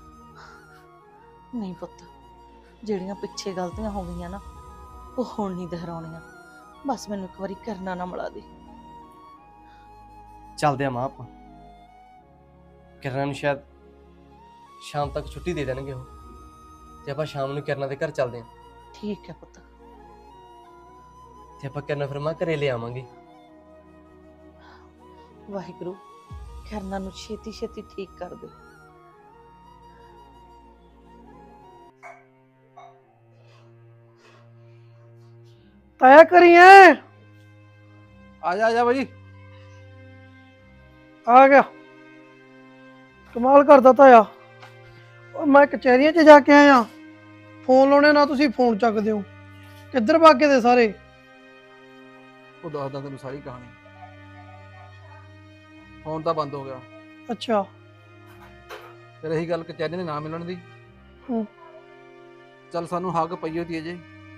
ਨਹੀਂ ਪੁੱਤ, ਜਿਹੜੀਆਂ ਪਿੱਛੇ ਗਲਤੀਆਂ ਹੋ ਗਈਆਂ ਨਾ, ਉਹ ਹੁਣ ਨਹੀਂ ਦੁਹਰਾਉਣੀਆਂ। ਬਸ ਮੈਨੂੰ ਇੱਕ ਵਾਰੀ ਕਰਨਾ ਨਾ ਮਿਲਾ ਦੇ। ਚੱਲਦੇ ਆ ਮਾਂ ਆਪਾਂ। ਕਿਰਨ ਨੂੰ ਸ਼ਾਇਦ ਸ਼ਾਮ ਤੱਕ ਛੁੱਟੀ ਦੇ ਦੇਣਗੇ ਉਹ, ਤੇ ਆਪਾਂ ਸ਼ਾਮ ਨੂੰ ਕਿਰਨਾਂ ਦੇ ਘਰ ਚੱਲਦੇ ਆ। ਠੀਕ ਹੈ ਪੁੱਤ। ਤੇ ਆਪਾਂ ਕਿਰਨ ਫਿਰ ਮਾਂ ਘਰੇ ਲੈ ਆਵਾਂਗੇ। ਵਾਹਿਗੁਰੂ ਕਰਨਾ ਨੂੰ ਛੇਤੀ ਛੇਤੀ ਠੀਕ ਕਰ ਦੇ। ਤਾਇਆ ਕਰੀਏ। ਆ ਜਾ ਬਾਈ। ਆ ਗਿਆ। ਕਮਾਲ ਕਰਦਾ ਤਾਇਆ। ਉਹ ਮੈਂ ਕਚਹਿਰੀਆਂ 'ਚ ਜਾ ਕੇ ਆਇਆ, ਫੋਨ ਲਾਉਣੇ ਨਾ ਤੁਸੀਂ ਫੋਨ ਚੱਕਦੇ ਹੋ। ਕਿੱਧਰ ਭਾਗੇ ਦੇ ਸਾਰੇ? ਉਹ ਦੱਸਦਾ ਤੈਨੂੰ ਸਾਰੀ ਕਹਾਣੀ। ਫੋਨ ਤਾਂ ਬੰਦ ਹੋ ਗਿਆ। ਅੱਛਾ। ਫਿਰ ਇਹੀ ਗੱਲ ਕਚਹਿਰੀ ਦੇ ਨਾ ਮਿਲਣ ਦੀ। ਹੂੰ। ਚੱਲ ਸਾਨੂੰ ਹੱਗ ਪਈ ਹੋਈ ਅਜੇ।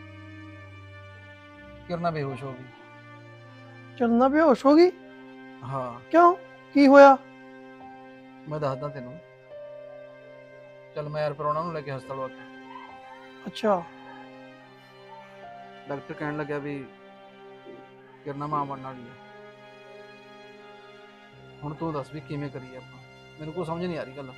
ਕਿਰਨਾ ਬੇਹੋਸ਼ ਹੋ ਗਈ। ਚੱਲਣਾ ਬੇਹੋਸ਼ ਹੋ ਗਈ? ਹਾਂ, ਕਿਉਂ, ਕੀ ਹੋਇਆ? ਮੈਂ ਦੱਸਦਾ ਤੈਨੂੰ। ਚੱਲ ਮੈਂ ਯਾਰ ਪਰੋਣਾ ਨੂੰ ਲੈ ਕੇ ਹਸਪਤਾਲ ਵਗ। ਅੱਛਾ। ਡਾਕਟਰ ਕਹਿਣ ਲੱਗਿਆ ਵੀ ਕਿਰਨਾ ਮਾਂ ਬਣਨ ਵਾਲੀ ਹੈ। ਹੁਣ ਤੂੰ ਦੱਸ ਵੀ ਕਿਵੇਂ ਕਰੀਏ ਆਪਾਂ? ਮੈਨੂੰ ਕੋਈ ਸਮਝ ਨਹੀਂ ਆ ਰਹੀ ਗੱਲ।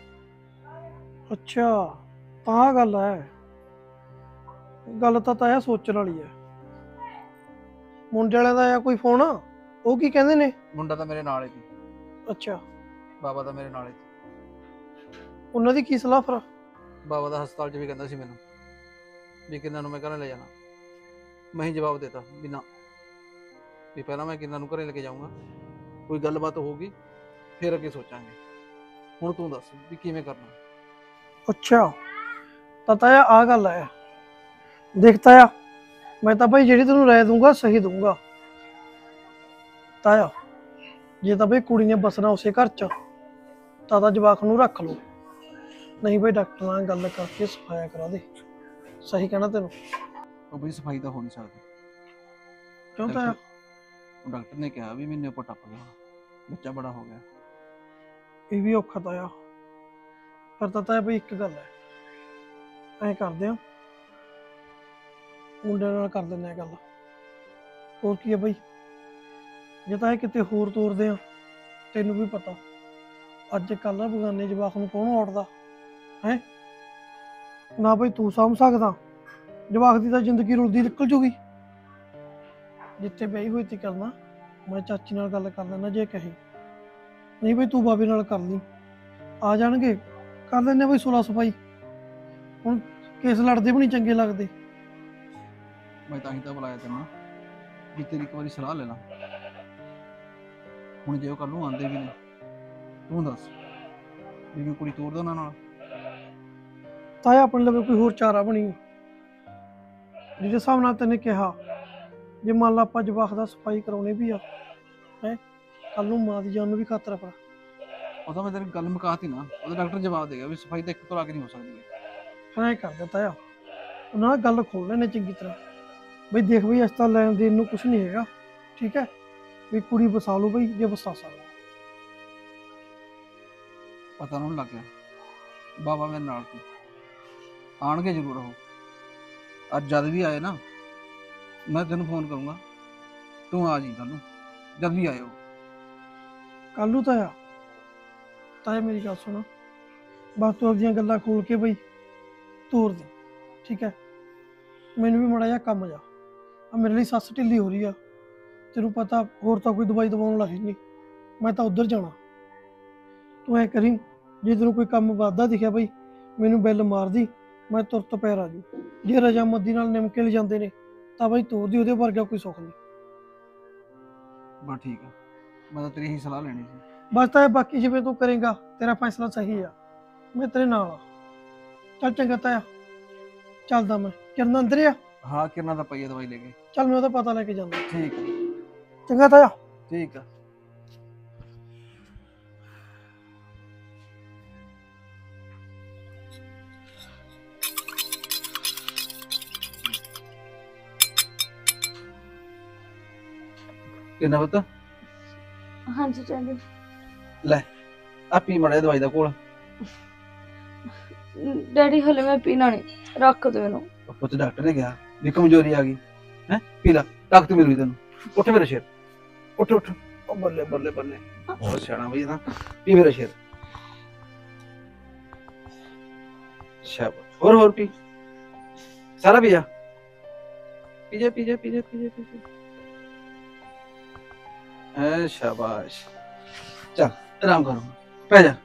ਅੱਛਾ, ਤਾਂ ਗੱਲ ਹੈ। ਗੱਲ ਤਾਂ ਤਾਇਆ ਸੋਚਣ ਵਾਲੀ ਹੈ। ਮੁੰਡੇ ਵਾਲਿਆਂ ਦਾ ਆਇਆ ਕੋਈ ਫੋਨ? ਉਹ ਕੀ ਕਹਿੰਦੇ ਨੇ? ਮੁੰਡਾ ਤਾਂ ਮੇਰੇ ਨਾਲ ਹੀ ਸੀ, ਅੱਛਾ। ਬਾਬਾ ਤਾਂ ਮੇਰੇ ਨਾਲ ਹੀ ਸੀ। ਉਹਨਾਂ ਦੀ ਕੀ ਸਲਾਹ ਫਿਰ? ਬਾਬਾ ਦਾ ਹਸਪਤਾਲ 'ਚ ਵੀ ਕਹਿੰਦਾ ਸੀ ਮੈਨੂੰ ਵੀ ਕਿਰਨਾਂ ਨੂੰ ਮੈਂ ਘਰੇ ਲੈ ਜਾਣਾ। ਮੈਂ ਹੀ ਜਵਾਬ ਦਿੱਤਾ ਵੀ ਨਾ, ਵੀ ਪਹਿਲਾਂ ਮੈਂ ਕਿਰਨਾਂ ਨੂੰ ਘਰੇ ਲੈ ਕੇ ਜਾਊਂਗਾ, ਕੋਈ ਗੱਲਬਾਤ ਹੋਊਗੀ ਫਿਰ ਅੱਗੇ ਸੋਚਾਂਗੇ। ਹੁਣ ਤੂੰ ਦੱਸ ਵੀ ਕਿਵੇਂ ਕਰਨਾ। ਅੱਛਾ, ਤਾਂ ਤਾਇਆ ਆ ਗੱਲ ਹੈ। ਦੇਖ ਤਾਇਆ, ਮੈਂ ਤਾਂ ਭਾਈ ਜਿਹੜੀ ਤੈਨੂੰ ਰਾਏ ਦੂੰਗਾ ਸਹੀ ਦੂੰਗਾ। ਤਾਇਆ, ਜੇ ਤਾਂ ਭਾਈ ਕੁੜੀ ਨੇ ਬਸਣਾ ਉਸੇ ਘਰ 'ਚ ਤਾਂ ਜਵਾਕ ਨੂੰ ਰੱਖ ਲਓ, ਨਹੀਂ ਭਾਈ ਡਾਕਟਰ ਨਾਲ ਗੱਲ ਕਰਕੇ ਸਫਾਇਆ ਕਰਾ ਦੇ। ਸਹੀ ਕਹਿਣਾ ਤੈਨੂੰ। ਉਹ ਬਈ ਸਫਾਈ ਤਾਂ ਹੋ ਨਹੀਂ ਸਕਦੀ। ਕਿਉਂ ਤਾਇਆ? ਡਾਕਟਰ ਨੇ ਕਿਹਾ ਵੀ ਮਹੀਨੇ ਉੱਪਰ ਟੱਪ ਗਿਆ, ਬੱਚਾ ਬੜਾ ਹੋ ਗਿਆ। ਇਹ ਵੀ ਔਖਾ ਤਾਇਆ। ਪਰ ਤਾਂ ਤਾਇਆ ਭਾਈ ਇੱਕ ਗੱਲ ਹੈ, ਐਂ ਕਰਦੇ ਆ, ਮੁੰਡਿਆਂ ਨਾਲ ਕਰ ਦਿੰਦੇ ਆ ਗੱਲ। ਹੋਰ ਕੀ ਹੈ ਭਾਈ, ਜੇ ਤਾਂ ਇਹ ਕਿਤੇ ਹੋਰ ਤੋਰਦੇ ਆ, ਤੈਨੂੰ ਵੀ ਪਤਾ ਅੱਜ ਕੱਲ੍ਹ ਨਾ ਬਗਾਨੇ ਜਵਾਕ ਨੂੰ ਕੌਣ ਔੜਦਾ ਹੈ? ਨਾ ਭਾਈ ਤੂੰ ਸਾਂਭ ਸਕਦਾ, ਜਵਾਕ ਦੀ ਤਾਂ ਜ਼ਿੰਦਗੀ ਰੁਲਦੀ ਨਿਕਲ ਜੂਗੀ। ਜਿੱਥੇ ਬਈ ਹੋਈ ਤੀ ਕਰਨਾ, ਮੈਂ ਚਾਚੀ ਨਾਲ ਗੱਲ ਕਰ ਲੈਣਾ ਜੇ ਕਹੇ। ਨਹੀਂ ਭਾਈ ਤੂੰ ਬਾਬੇ ਨਾਲ ਕਰ ਲਈ, ਆ ਜਾਣਗੇ ਕਰ ਲੈਂਦੇ ਭਾਈ ਸੁਲਾ ਸਫਾਈ। ਹੁਣ ਕੇਸ ਲੜਦੇ ਵੀ ਨਹੀਂ ਚੰਗੇ ਲੱਗਦੇ। ਮੈਂ ਤਾਂ ਹੀ ਤਾਂ ਬੁਲਾਇਆ ਤੈਨੂੰ ਵੀ ਤੇਰੀ ਇੱਕ ਵਾਰੀ ਸਲਾਹ ਲੈ ਲਾਂ। ਹੁਣ ਜੇ ਉਹ ਕੱਲ ਨੂੰ ਆਉਂਦੇ ਵੀ ਨੇ, ਤੂੰ ਦੱਸ ਵੀ ਮੈਂ ਕੁੜੀ ਤੋਰ ਦਾਂ ਉਹਨਾਂ ਨਾਲ? ਤਾਇਆ ਆਪਣੇ ਲਈ ਕੋਈ ਹੋਰ ਚਾਰਾ ਬਣੀ ਜਿਹਦੇ ਹਿਸਾਬ ਨਾਲ ਤੈਨੇ ਕਿਹਾ, ਜੇ ਮੰਨ ਲਾ ਆਪਾਂ ਜਵਾਕ ਦਾ ਸਫਾਈ ਕਰਾਉਣੇ ਵੀ ਆ ਹੈ, ਕੱਲ ਨੂੰ ਮਾਂ ਦੀ ਜਾਨ ਨੂੰ ਵੀ ਖਤਰਾ ਪਾ। ਉਹ ਤਾਂ ਮੈਂ ਤੇਰੀ ਗੱਲ ਮੁਕਾਤੀ ਨਾ, ਉਹਦਾ ਡਾਕਟਰ ਜਵਾਬ ਦੇਗਾ ਵੀ ਸਫਾਈ ਤਾਂ ਇੱਕ ਤੋਂ ਲੱਗ ਨਹੀਂ ਹੋ ਸਕਦੀ। ਫਿਰ ਐਂ ਕਰ ਦਿੱਤਾ ਆ, ਉਹਨਾਂ ਨਾਲ ਗੱਲ ਖੋਲ ਲੈਣੇ ਚੰਗੀ ਤਰ੍ਹਾਂ। ਬਈ ਦੇਖ ਬਈ ਇਸ ਤਾਂ ਲੈਣ ਦੇਣ ਨੂੰ ਕੁਛ ਨਹੀਂ ਹੈਗਾ, ਠੀਕ ਹੈ? ਵੀ ਕੁੜੀ ਵਸਾ ਲਓ ਬਈ ਜੇ ਵਸਾ ਸਕਦਾ। ਪਤਾ ਉਹਨਾਂ ਨੂੰ ਲੱਗ ਗਿਆ ਬਾਬਾ ਮੇਰੇ ਨਾਲ ਸੀ, ਆਣਗੇ ਜ਼ਰੂਰ ਉਹ। ਅੱਜ ਜਦ ਵੀ ਆਏ ਨਾ, ਮੈਂ ਤੈਨੂੰ ਫੋਨ ਕਰੂੰਗਾ, ਤੂੰ ਆ ਜੀ ਕੱਲ ਨੂੰ ਜਦ ਵੀ ਆਇਓ। ਕੱਲ ਨੂੰ ਤਾਇਆ, ਤਾਇਆ ਮੇਰੀ ਗੱਲ ਸੁਣ, ਬਸ ਤੂੰ ਆਪਦੀਆਂ ਗੱਲਾਂ ਖੋਲ ਕੇ ਬਈ ਤੋਰ ਦੇ, ਠੀਕ ਹੈ? ਮੈਨੂੰ ਵੀ ਮਾੜਾ ਜਿਹਾ ਕੰਮ ਜਾ, ਮੇਰੇ ਲਈ ਸੱਸ ਢਿੱਲੀ ਹੋ ਰਹੀ ਆ, ਤੈਨੂੰ ਪਤਾ ਹੋਰ ਤਾਂ ਕੋਈ ਦਵਾਈ ਦਵਾਉਣ ਵਾਲਾ ਹੈ ਨਹੀਂ। ਮੈਂ ਤਾਂ ਉੱਧਰ ਜਾਣਾ। ਤੂੰ ਐ ਕਰੀ, ਜੇ ਤੈਨੂੰ ਕੋਈ ਕੰਮ ਵੱਧਦਾ ਦਿਖਿਆ ਬਈ ਮੈਨੂੰ ਬੈਲ ਮਾਰਦੀ, ਮੈਂ ਤੁਰਤ ਪੈਰ ਆ ਜੂ। ਜੇ ਰਜਾਮੰਦੀ ਨਾਲ ਨਿਮਕੇ ਲੈ ਜਾਂਦੇ ਨੇ ਤਾਂ ਬਈ ਤੋਰਦੀ, ਉਹਦੇ ਵਰਗਾ ਕੋਈ ਸੁੱਖ ਨਹੀਂ। ਬਸ ਠੀਕ ਆ, ਮੈਂ ਤਾਂ ਤੇਰੀ ਹੀ ਸਲਾਹ ਲੈਣੀ ਸੀ। ਬਸ ਤਾਂ ਬਾਕੀ ਜਿਵੇਂ ਤੂੰ ਕਰੇਗਾ ਤੇਰਾ ਫੈਸਲਾ ਸਹੀ ਆ, ਮੈਂ ਤੇਰੇ ਨਾਲ ਆ। ਚੱਲ ਚੰਗਾ ਤਾਇਆ, ਚੱਲਦਾ ਮੈਂ। ਕਿਰਨ ਅੰਦਰ ਆ? ਹਾਂ ਕਿਰਨਾਂ ਦਾ ਪਈਆ ਦਵਾਈ ਲੈ ਕੇ। ਚੱਲ ਮੈਂ ਉਹਦਾ ਪਤਾ ਲੈ ਕੇ ਜਾਂਦਾ। ਠੀਕ ਆ। ਚੰਗਾ ਤਾਇਆ। ਠੀਕ ਆ। ਕਿੰਨਾ ਪਤਾ ਹਾਂਜੀ ਚਾਚੀ। ਆ ਪੀ ਮੜਿਆ ਦਵਾਈ ਦਾ ਕੋਲ। ਡੈਡੀ ਹਲੇ ਮੈਂ ਪੀਣਾ ਨਹੀਂ, ਰੱਖ ਦੋ ਇਹਨੂੰ। ਪੁੱਤ ਡਾਕਟਰ ਨੇ ਕਿਹਾ ਵੀ ਕਮਜ਼ੋਰੀ ਆ ਗਈ ਹੈ, ਪੀ ਲਾ, ਤਾਕਤ ਮਿਲੂਗੀ ਤੈਨੂੰ। ਉੱਠ ਮੇਰਾ ਸ਼ੇਰ, ਉੱਠ ਉੱਠ। ਉਹ ਬੱਲੇ ਬੱਲੇ ਬੱਲੇ, ਬਹੁਤ ਸਿਆਣਾ ਬਈ ਨਾ। ਪੀ ਮੇਰਾ ਸ਼ੇਰ, ਸ਼ਾਬਾਸ਼। ਹੋਰ ਪੀ, ਸਾਰਾ ਪੀ ਜਾ, ਪੀ ਜਾ ਪੀ ਜਾ ਪੀ ਜਾ ਪੀ ਜਾ ਪੀ ਜਾ। ਐ ਸ਼ਾਬਾਸ਼। ਚੱਲ ਆਰਾਮ ਕਰੋ, ਪੈ ਜਾ।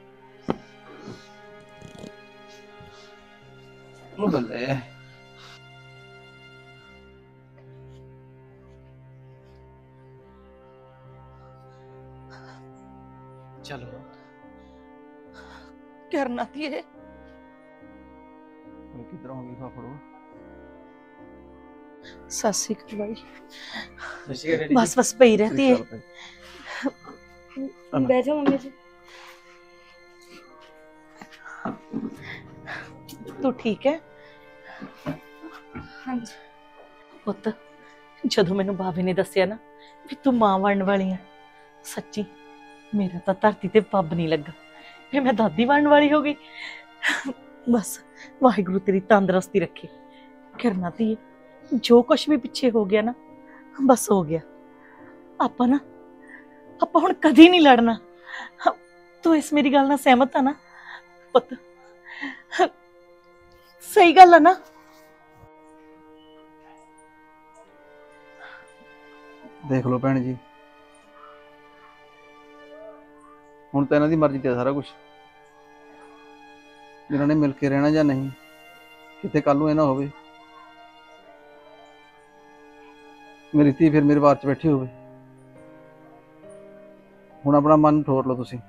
ਉਹ ਬੱਲੇ। ਚਲੋ ਕਰਨਾ ਤੀ ਇਹ ਹੁਣ ਕਿੱਧਰੋਂ ਹੋ ਗਈ ਫਾਫੜੋ? ਸੱਸੀ ਬਾਈ, ਸਸ਼ੀ ਰੈਡੀ ਬਸ ਬਸ ਪਈ ਰਹਤੀ ਹੈ। ਬਹਿ ਜਾ ਮੰਮੀ ਜੀ। ਤੂੰ ਠੀਕ ਹੈ ਹਾਂਜੀ। ਪੁੱਤ? ਜਦੋਂ ਮੈਨੂੰ ਬਾਬੇ ਨੇ ਦੱਸਿਆ ਨਾ ਵੀ ਤੂੰ ਮਾਂ ਬਣਨ ਵਾਲੀ ਆ, ਸੱਚੀ ਮੇਰਾ ਤਾਂ ਧਰਤੀ ਤੇ ਪੱਬ ਨਹੀਂ ਲੱਗਾ। ਫਿਰ ਮੈਂ ਦਾਦੀ ਬਣਨ ਵਾਲੀ ਹੋ ਗਈ। ਬਸ ਵਾਹਿਗੁਰੂ ਤੇਰੀ ਤੰਦਰੁਸਤੀ ਰੱਖੇ। ਕਰਨਾ ਤੀ ਜੋ ਕੁਛ ਵੀ ਪਿੱਛੇ ਹੋ ਗਿਆ ਨਾ, ਬਸ ਹੋ ਗਿਆ। ਆਪਾਂ ਹੁਣ ਕਦੀ ਨਹੀਂ ਲੜਨਾ। ਤੂੰ ਇਸ ਮੇਰੀ ਗੱਲ ਨਾਲ ਸਹਿਮਤ ਆ ਨਾ ਪੁੱਤ? ਸਹੀ ਗੱਲ ਆ ਨਾ? ਦੇਖ ਲਓ ਭੈਣ ਜੀ, ਹੁਣ ਤਾਂ ਇਹਨਾਂ ਦੀ ਮਰਜ਼ੀ ਤੇ ਸਾਰਾ ਕੁਝ। ਇਹਨਾਂ ਨੇ ਮਿਲ ਕੇ ਰਹਿਣਾ ਜਾਂ ਨਹੀਂ, ਕਿਤੇ ਕੱਲ ਨੂੰ ਇਹ ਨਾ ਹੋਵੇ ਮੇਰੀ ਧੀ ਫਿਰ ਮੇਰੇ ਬਾਰ 'ਚ ਬੈਠੀ ਹੋਵੇ। ਹੁਣ ਆਪਣਾ ਮਨ ਠੋਰ ਲਓ ਤੁਸੀਂ।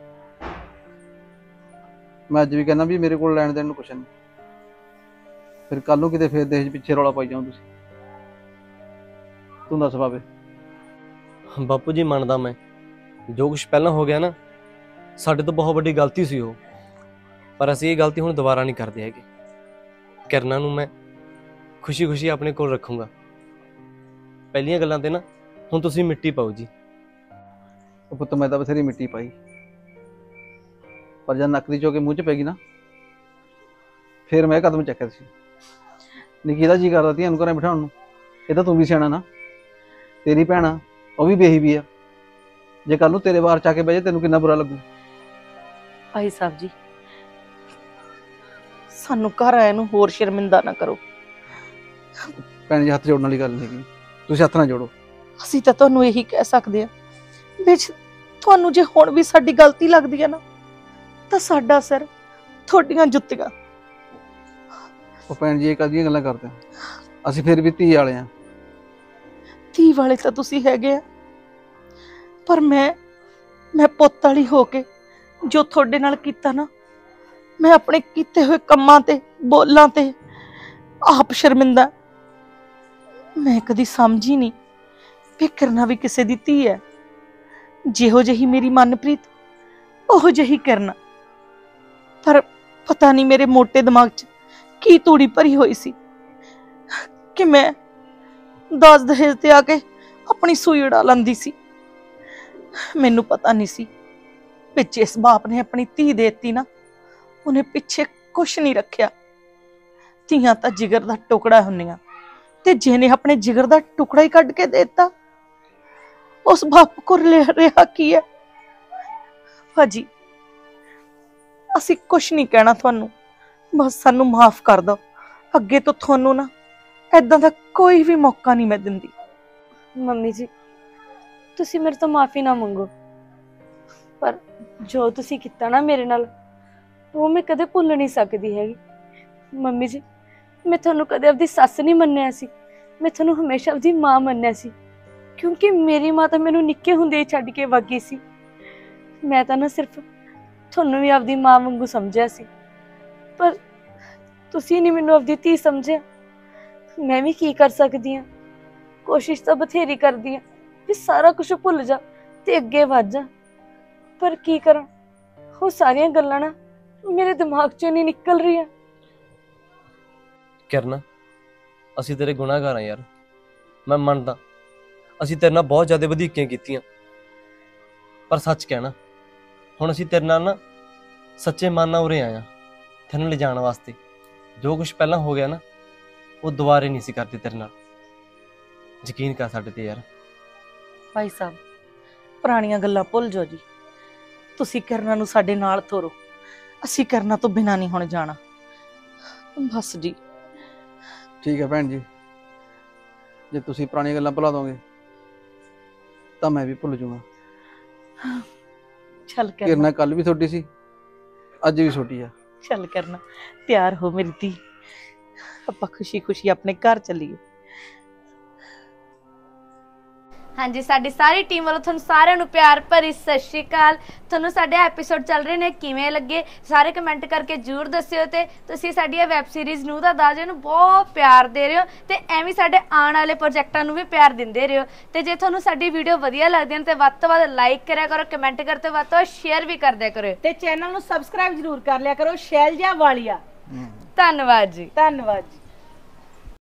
ਮੈਂ ਅੱਜ ਵੀ ਕਹਿੰਦਾ ਵੀ ਮੇਰੇ ਕੋਲ ਲੈਣ ਦੇਣ ਨੂੰ ਕੁਛ ਨਹੀਂ, ਫਿਰ ਕੱਲ ਨੂੰ ਕਿਤੇ ਫੇਰ ਦੇਸ਼ ਪਿੱਛੇ ਰੌਲਾ ਪਾਈ ਜਾਓ ਤੁਸੀਂ। ਤੂੰ ਦੱਸ ਬਾਬੇ। ਬਾਪੂ ਜੀ ਮੰਨਦਾ ਮੈਂ, ਜੋ ਕੁਝ ਪਹਿਲਾਂ ਹੋ ਗਿਆ ਨਾ, ਸਾਡੇ ਤੋਂ ਬਹੁਤ ਵੱਡੀ ਗਲਤੀ ਸੀ ਉਹ, ਪਰ ਅਸੀਂ ਇਹ ਗਲਤੀ ਹੁਣ ਦੁਬਾਰਾ ਨਹੀਂ ਕਰਦੇ ਹੈਗੇ। ਕਿਰਨਾਂ ਨੂੰ ਮੈਂ ਖੁਸ਼ੀ-ਖੁਸ਼ੀ ਆਪਣੇ ਕੋਲ ਰੱਖੂੰਗਾ। ਪਹਿਲੀਆਂ ਗੱਲਾਂ ਤੇ ਨਾ ਹੁਣ ਤੁਸੀਂ ਮਿੱਟੀ ਪਾਓ ਜੀ। ਉਹ ਪੁੱਤ ਮੈਂ ਤਾਂ ਬਥੇਰੀ ਮਿੱਟੀ ਪਾਈ, ਪਰ ਜਦ ਨੱਕ ਦੀ ਚੋ ਕੇ ਮੂੰਹ 'ਚ ਪੈ ਗਈ ਨਾ, ਫਿਰ ਮੈਂ ਕਦਮ ਚੱਕਿਆ ਸੀ। ਨਿੱਕੀ ਦਾ ਜੀ ਕਰਦਾ ਧੀਆਂ ਨੂੰ ਘਰੇ ਬਿਠਾਉਣ ਨੂੰ। ਇਹ ਤਾਂ ਤੂੰ ਵੀ ਸਿਆਣਾ ਨਾ, ਤੇਰੀ ਭੈਣ ਆ, ਉਹ ਵੀ ਬੇਹੀ ਵੀ ਆ। ਜੇ ਕੱਲ ਨੂੰ ਤੇਰੇ ਬਾਹਰ ਚ ਆ ਕੇ ਬਹਿ ਜਾ, ਤੈਨੂੰ ਕਿੰਨਾ ਬੁਰਾ ਲੱਗੂ। ਭਾਈ ਸਾਹਿਬ ਜੀ, ਸਾਨੂੰ ਘਰ ਆਇਆ ਨੂੰ ਹੋਰ ਸ਼ਰਮਿੰਦਾ ਨਾ ਕਰੋ। ਭੈਣ ਜੀ ਹੱਥ ਜੋੜਨ ਵਾਲੀ ਗੱਲ ਨਹੀਂ ਹੈਗੀ, ਤੁਸੀਂ ਹੱਥ ਨਾ ਜੋੜੋ। ਅਸੀਂ ਤਾਂ ਤੁਹਾਨੂੰ ਇਹੀ ਕਹਿ ਸਕਦੇ ਆ, ਵਿੱਚ ਤੁਹਾਨੂੰ ਜੇ ਹੁਣ ਵੀ ਸਾਡੀ ਗਲਤੀ ਲੱਗਦੀ ਹੈ ਨਾ, ਤਾਂ ਸਾਡਾ ਸਿਰ ਤੁਹਾਡੀਆਂ ਜੁੱਤੀਆਂ। ਉਹ ਭੈਣ ਜੀ ਇਹ ਕਾਹਦੀਆਂ ਗੱਲਾਂ ਕਰਦੇ ਹੋ? ਅਸੀਂ ਫਿਰ ਵੀ ਧੀ ਵਾਲੇ ਆ। ਧੀ ਵਾਲੇ ਤਾਂ ਤੁਸੀਂ ਹੈਗੇ ਆ, ਪਰ ਮੈਂ ਪੁੱਤ ਵਾਲੀ ਹੋ ਕੇ ਜੋ ਤੁਹਾਡੇ ਨਾਲ ਕੀਤਾ ਨਾ, ਮੈਂ ਆਪਣੇ ਕੀਤੇ ਹੋਏ ਕੰਮਾਂ ਤੇ ਬੋਲਾਂ ਤੇ ਆਪ ਸ਼ਰਮਿੰਦਾ। ਮੈਂ ਕਦੀ ਸਮਝੀ ਨਹੀਂ ਵੀ ਕਰਨਾ ਵੀ ਕਿਸੇ ਦੀ ਧੀ ਹੈ। ਜਿਹੋ ਜਿਹੀ ਮੇਰੀ ਮਨਪ੍ਰੀਤ, ਉਹੋ ਜਿਹੀ ਕਰਨਾ। ਪਰ ਪਤਾ ਨਹੀਂ ਮੇਰੇ ਮੋਟੇ ਦਿਮਾਗ 'ਚ ਕੀ ਤੂੜੀ ਭਰੀ ਹੋਈ ਸੀ ਕਿ ਮੈਂ ਦਾਜ ਦਹੇਜ ਤੇ ਆ ਕੇ ਆਪਣੀ ਸੂਈ ਉਡਾ ਲੈਂਦੀ ਸੀ। ਮੈਨੂੰ ਪਤਾ ਨਹੀਂ ਸੀ ਵਿੱਚ ਇਸ ਬਾਪ ਨੇ ਆਪਣੀ ਧੀ ਦੇਤੀ ਨਾ, ਉਹਨੇ ਪਿੱਛੇ ਕੁਛ ਨਹੀਂ ਰੱਖਿਆ। ਧੀਆਂ ਤਾਂ ਜਿਗਰ ਦਾ ਟੁਕੜਾ ਹੁੰਦੀਆਂ, ਤੇ ਜਿਹਨੇ ਆਪਣੇ ਜਿਗਰ ਦਾ ਟੁਕੜਾ ਹੀ ਕੱਢ ਕੇ ਦੇਤਾ, ਉਸ ਬਾਪ ਕੋਲ ਰਿਹਾ ਕੀ ਹੈ? ਭਾਜੀ ਅਸੀਂ ਕੁਛ ਨਹੀਂ ਕਹਿਣਾ ਤੁਹਾਨੂੰ, ਬਸ ਸਾਨੂੰ ਮਾਫ ਕਰ ਦਿਓ। ਅੱਗੇ ਤੋਂ ਤੁਹਾਨੂੰ ਨਾ ਏਦਾਂ ਦਾ ਕੋਈ ਵੀ ਮੌਕਾ ਨਹੀਂ ਮੈਂ ਦਿੰਦੀ। ਮੰਮੀ ਜੀ ਤੁਸੀਂ ਮੇਰੇ ਤੋਂ ਮਾਫੀ ਨਾ ਮੰਗੋ। ਪਰ ਜੋ ਤੁਸੀਂ ਕੀਤਾ ਨਾ ਮੇਰੇ ਨਾਲ ਉਹ ਮੈਂ ਕਦੇ ਭੁੱਲ ਨਹੀਂ ਸਕਦੀ ਹੈਗੀ। ਮੰਮੀ ਜੀ, ਮੈਂ ਤੁਹਾਨੂੰ ਕਦੇ ਆਪਦੀ ਸੱਸ ਨਹੀਂ ਮੰਨਿਆ ਸੀ, ਮੈਂ ਤੁਹਾਨੂੰ ਹਮੇਸ਼ਾ ਆਪਦੀ ਮਾਂ ਮੰਨਿਆ ਸੀ, ਕਿਉਂਕਿ ਮੇਰੀ ਮਾਂ ਤਾਂ ਮੈਨੂੰ ਨਿੱਕੇ ਹੁੰਦੇ ਹੀ ਛੱਡ ਕੇ ਵਗ ਗਈ ਸੀ। ਮੈਂ ਤਾਂ ਨਾ ਸਿਰਫ ਤੁਹਾਨੂੰ ਵੀ ਆਪਦੀ ਮਾਂ ਵਾਂਗੂ ਸਮਝਿਆ ਸੀ, ਪਰ ਤੁਸੀਂ ਨਹੀਂ ਮੈਨੂੰ ਆਪਦੀ ਧੀ ਸਮਝਿਆ। ਮੈਂ ਵੀ ਕੀ ਕਰ ਸਕਦੀ ਹਾਂ, ਕੋਸ਼ਿਸ਼ ਤਾਂ ਬਥੇਰੀ ਕਰਦੀ ਹਾਂ ਵੀ ਸਾਰਾ ਕੁਝ ਭੁੱਲ ਜਾ ਤੇ ਅੱਗੇ ਵਧ ਜਾ, ਪਰ ਕੀ ਕਰਾਂ, ਉਹ ਸਾਰੀਆਂ ਗੱਲਾਂ ਨਾ ਮੇਰੇ ਦਿਮਾਗ ਚੋਂ ਨਹੀਂ ਨਿਕਲ ਰਹੀਆਂ। ਕਿਰਨ, ਅਸੀਂ ਤੇਰੇ ਗੁਨਾਹਗਾਰ ਹਾਂ ਯਾਰ, ਮੈਂ ਮੰਨਦਾ ਅਸੀਂ ਤੇਰੇ ਨਾਲ ਬਹੁਤ ਜ਼ਿਆਦਾ ਵਧੀਕੀਆਂ ਕੀਤੀਆਂ, ਪਰ ਸੱਚ ਕਹਿਣਾ ਹੁਣ ਅਸੀਂ ਤੇਰੇ ਨਾਲ ਨਾ ਸੱਚੇ ਮਨ ਨਾਲ ਉਰੇ ਆਏ ਹਾਂ ਤੈਨੂੰ ਲਿਜਾਣ ਵਾਸਤੇ। ਜੋ ਕੁਝ ਪਹਿਲਾਂ ਹੋ ਗਿਆ ਨਾ ਉਹ ਦੁਬਾਰੇ ਨਹੀਂ ਸੀ ਕਰਦੇ ਤੇਰੇ ਨਾਲ। ਯਕੀਨ ਕਰ ਸਾਡੇ ਤੇ ਯਾਰ। ਭਾਈ ਸਾਹਿਬ, ਪੁਰਾਣੀਆਂ ਗੱਲਾਂ ਭੁੱਲ ਜਾਓ ਜੀ, ਤੁਸੀਂ ਕਰਨਾ ਨੂੰ ਸਾਡੇ ਨਾਲ ਤੋਰੋ, ਅਸੀਂ ਕਰਨਾ ਤੋਂ ਬਿਨਾਂ ਨਹੀਂ ਹੁਣ ਜਾਣਾ, ਬਸ ਜੀ। ਠੀਕ ਹੈ ਭੈਣ ਜੀ, ਜੇ ਤੁਸੀਂ ਪੁਰਾਣੀਆਂ ਗੱਲਾਂ ਭੁਲਾ ਦੋਗੇ ਤਾਂ ਮੈਂ ਵੀ ਭੁੱਲ ਜਾਊਂਗਾ। ਚੱਲ ਕਰਨਾ, ਕਿਰਨਾ ਕੱਲ ਵੀ ਤੁਹਾਡੀ ਸੀ, ਅੱਜ ਵੀ ਛੋਟੀ ਆ। ਚੱਲ ਕਰਨਾ, ਤਿਆਰ ਹੋ ਮੇਰੀ ਧੀ, ਆਪਾਂ ਖੁਸ਼ੀ ਖੁਸ਼ੀ ਆਪਣੇ ਘਰ ਚੱਲੀਏ। ਹਾਂਜੀ, ਸਾਡੀ ਸਾਰੀ ਟੀਮ ਵੱਲੋਂ ਤੁਹਾਨੂੰ ਸਾਰਿਆਂ ਨੂੰ ਪਿਆਰ ਭਰੀ ਸਤਿ ਸ਼੍ਰੀ ਅਕਾਲ। ਤੁਹਾਨੂੰ ਸਾਡੇ ਐਪੀਸੋਡ ਚੱਲ ਰਹੇ ਨੇ ਕਿਵੇਂ ਲੱਗੇ ਸਾਰੇ ਕਮੈਂਟ ਕਰਕੇ ਜ਼ਰੂਰ ਦੱਸਿਓ, ਤੇ ਤੁਸੀਂ ਸਾਡੀ ਇਹ ਵੈਬ ਸੀਰੀਜ਼ ਨੂੰ ਤਾਂ ਦਾਜੇ ਨੂੰ ਬਹੁਤ ਪਿਆਰ ਦੇ ਰਹੇ ਹੋ, ਤੇ ਐਵੇਂ ਸਾਡੇ ਆਉਣ ਵਾਲੇ ਪ੍ਰੋਜੈਕਟਾਂ ਨੂੰ ਵੀ ਪਿਆਰ ਦਿੰਦੇ ਰਹੋ। ਤੇ ਜੇ ਤੁਹਾਨੂੰ ਸਾਡੀ ਵੀਡੀਓ ਵਧੀਆ ਲੱਗਦੀ ਹੈ ਤੇ ਵੱਧ ਤੋਂ ਵੱਧ ਲਾਈਕ ਕਰਿਆ ਕਰੋ, ਕਮੈਂਟ ਕਰਤੇ ਵੱਧ ਤੋਂ ਸ਼ੇਅਰ ਵੀ ਕਰਦਿਆ ਕਰੋ, ਤੇ ਚੈਨਲ ਨੂੰ ਸਬਸਕ੍ਰਾਈਬ ਜ਼ਰੂਰ ਕਰ ਲਿਆ ਕਰੋ, ਸ਼ੈਲਜਾ ਵਾਲੀਆ। ਧੰਨਵਾਦ ਜੀ। ਧੰਨਵਾਦ ਜੀ।